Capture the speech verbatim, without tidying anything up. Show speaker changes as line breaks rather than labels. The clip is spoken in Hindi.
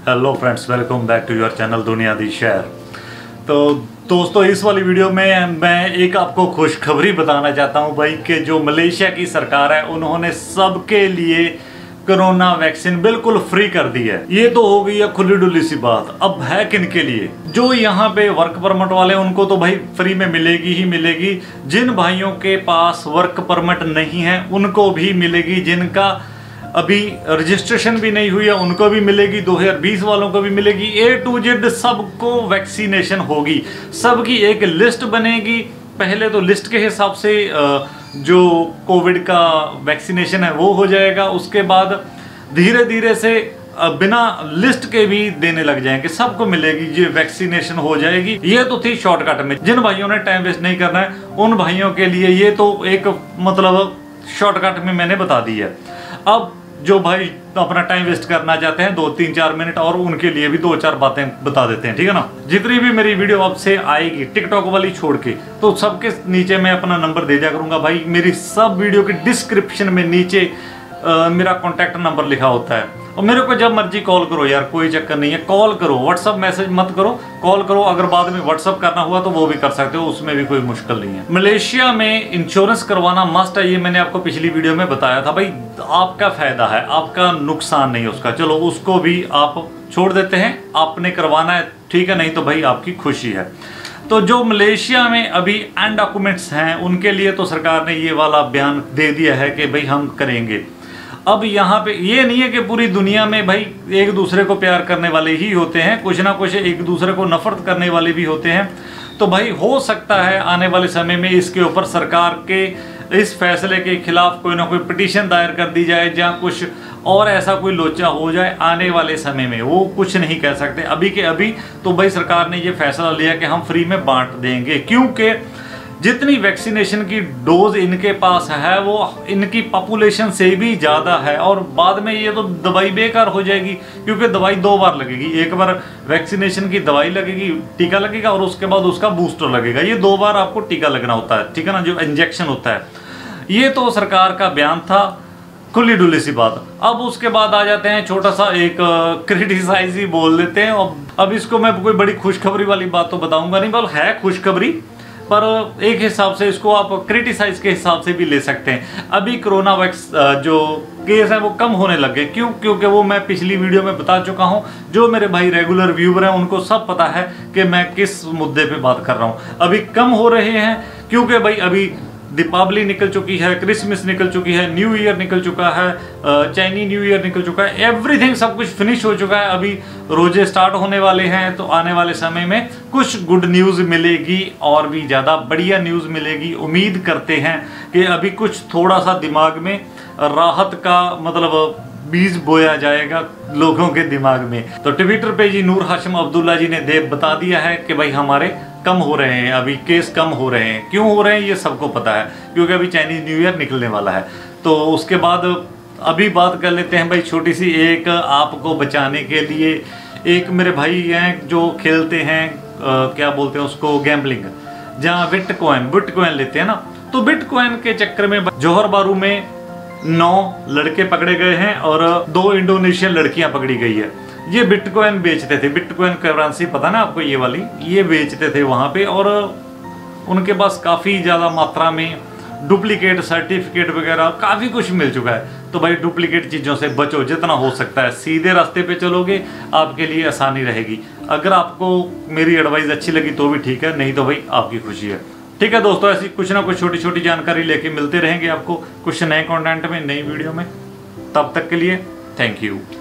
Hello friends, welcome back to your channel दुनिया दी शहर। तो दोस्तों, इस वाली वीडियो में मैं एक आपको खुशखबरी बताना चाहता हूं भाई कि जो मलेशिया की सरकार है उन्होंने सबके लिए कोरोना वैक्सीन बिल्कुल फ्री कर दी है। ये तो हो गई है खुली डुली सी बात। अब है किनके लिए? जो यहाँ पे वर्क परमिट वाले उनको तो भाई फ्री में मिलेगी ही मिलेगी। जिन भाइयों के पास वर्क परमिट नहीं है उनको भी मिलेगी। जिनका अभी रजिस्ट्रेशन भी नहीं हुई है उनको भी मिलेगी। दो हज़ार बीस वालों को भी मिलेगी। ए टू जेड सबको वैक्सीनेशन होगी। सबकी एक लिस्ट बनेगी। पहले तो लिस्ट के हिसाब से जो कोविड का वैक्सीनेशन है वो हो जाएगा। उसके बाद धीरे धीरे से बिना लिस्ट के भी देने लग जाएंगे। सबको मिलेगी, ये वैक्सीनेशन हो जाएगी। ये तो थी शॉर्टकट में। जिन भाइयों ने टाइम वेस्ट नहीं करना है उन भाइयों के लिए ये तो एक मतलब शॉर्टकट में मैंने बता दी है। अब जो भाई अपना टाइम वेस्ट करना चाहते हैं दो तीन चार मिनट और उनके लिए भी दो चार बातें बता देते हैं, ठीक है ना। जितनी भी मेरी वीडियो आपसे आएगी टिकटॉक वाली छोड़ के, तो सबके नीचे मैं अपना नंबर दे दिया करूंगा। भाई मेरी सब वीडियो के डिस्क्रिप्शन में नीचे आ, मेरा कॉन्टैक्ट नंबर लिखा होता है और मेरे को जब मर्जी कॉल करो यार, कोई चक्कर नहीं है। कॉल करो, व्हाट्सअप मैसेज मत करो, कॉल करो। अगर बाद में व्हाट्सअप करना हुआ तो वो भी कर सकते हो, उसमें भी कोई मुश्किल नहीं है। मलेशिया में इंश्योरेंस करवाना मस्ट है, ये मैंने आपको पिछली वीडियो में बताया था। भाई आपका फायदा है, आपका नुकसान नहीं उसका। चलो उसको भी आप छोड़ देते हैं, आपने करवाना है ठीक है, नहीं तो भाई आपकी खुशी है। तो जो मलेशिया में अभी एंड डॉक्यूमेंट्स हैं उनके लिए तो सरकार ने ये वाला बयान दे दिया है कि भाई हम करेंगे। अब यहाँ पे ये नहीं है कि पूरी दुनिया में भाई एक दूसरे को प्यार करने वाले ही होते हैं, कुछ ना कुछ एक दूसरे को नफरत करने वाले भी होते हैं। तो भाई हो सकता है आने वाले समय में इसके ऊपर सरकार के इस फैसले के खिलाफ कोई ना कोई पिटीशन दायर कर दी जाए, जहाँ कुछ और ऐसा कोई लोचा हो जाए आने वाले समय में। वो कुछ नहीं कह सकते अभी के अभी। तो भाई सरकार ने ये फैसला लिया कि हम फ्री में बांट देंगे, क्योंकि जितनी वैक्सीनेशन की डोज इनके पास है वो इनकी पॉपुलेशन से भी ज़्यादा है। और बाद में ये तो दवाई बेकार हो जाएगी, क्योंकि दवाई दो बार लगेगी। एक बार वैक्सीनेशन की दवाई लगेगी, टीका लगेगा, और उसके बाद उसका बूस्टर लगेगा। ये दो बार आपको टीका लगना होता है, ठीक है ना, जो इंजेक्शन होता है। ये तो सरकार का बयान था, खुली डुली सी बात। अब उसके बाद आ जाते हैं छोटा सा एक क्रिटिसाइज ही बोल देते हैं। अब इसको मैं कोई बड़ी खुशखबरी वाली बात तो बताऊंगा नहीं, बल है खुशखबरी, पर एक हिसाब से इसको आप क्रिटिसाइज के हिसाब से भी ले सकते हैं। अभी कोरोना वैक्स जो केस है वो कम होने लग गए। क्यों? क्योंकि वो मैं पिछली वीडियो में बता चुका हूं। जो मेरे भाई रेगुलर व्यूअर हैं उनको सब पता है कि मैं किस मुद्दे पे बात कर रहा हूं। अभी कम हो रहे हैं क्योंकि भाई अभी दीपावली निकल चुकी है, क्रिसमस निकल चुकी है, न्यू ईयर निकल चुका है, चाइनी न्यू ईयर निकल चुका है, एवरीथिंग सब कुछ फिनिश हो चुका है। अभी रोजे स्टार्ट होने वाले हैं, तो आने वाले समय में कुछ गुड न्यूज़ मिलेगी और भी ज़्यादा बढ़िया न्यूज़ मिलेगी। उम्मीद करते हैं कि अभी कुछ थोड़ा सा दिमाग में राहत का मतलब बीज बोया जाएगा लोगों के दिमाग में। तो ट्विटर पे जी नूर हाशिम अब्दुल्ला जी ने देव बता दिया है कि भाई हमारे कम हो रहे हैं, अभी केस कम हो रहे हैं। क्यों हो रहे हैं ये सबको पता है, क्योंकि अभी चाइनीज न्यू ईयर निकलने वाला है। तो उसके बाद अभी बात कर लेते हैं भाई छोटी सी एक आपको बचाने के लिए। एक मेरे भाई हैं जो खेलते हैं आ, क्या बोलते हैं उसको, गैम्बलिंग, जहाँ बिटकॉइन बिटकॉइन लेते हैं ना। तो बिटकॉइन के चक्कर में जौहर बारू में नौ लड़के पकड़े गए हैं और दो इंडोनेशियन लड़कियां पकड़ी गई है। ये बिटकॉइन बेचते थे, बिटकॉइन करेंसी पता ना आपको, ये वाली ये बेचते थे वहां पे। और उनके पास काफ़ी ज़्यादा मात्रा में डुप्लीकेट सर्टिफिकेट वगैरह काफ़ी कुछ मिल चुका है। तो भाई डुप्लीकेट चीज़ों से बचो जितना हो सकता है। सीधे रास्ते पे चलोगे आपके लिए आसानी रहेगी। अगर आपको मेरी एडवाइस अच्छी लगी तो भी ठीक है, नहीं तो भाई आपकी खुशी है। ठीक है दोस्तों, ऐसी कुछ ना कुछ छोटी छोटी जानकारी लेके मिलते रहेंगे आपको कुछ नए कंटेंट में, नई वीडियो में। तब तक के लिए थैंक यू।